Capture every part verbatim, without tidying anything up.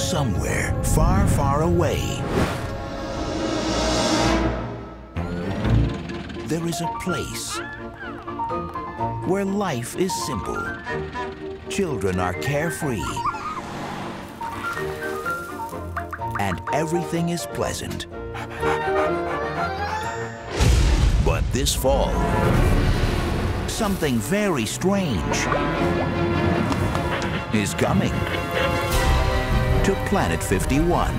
Somewhere far, far away, there is a place where life is simple. Children are carefree, and everything is pleasant. But this fall, something very strange is coming to Planet fifty-one.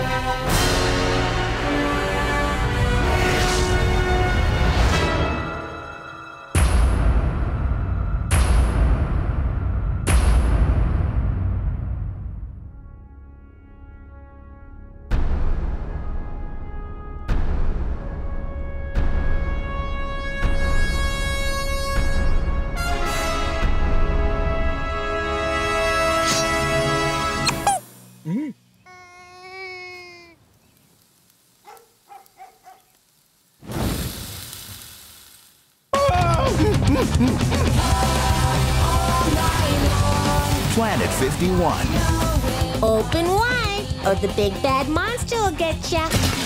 Planet fifty-one. Open wide, or the big bad monster will get ya.